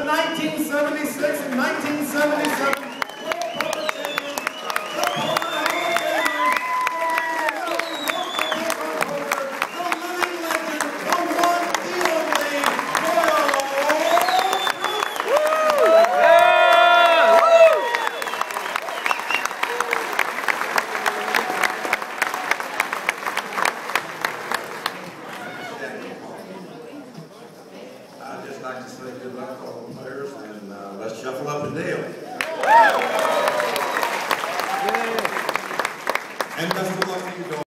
the 1976 and 1977 I'd just like to say good luck to all the players, and let's shuffle up and deal. And best of luck to you, Doyle.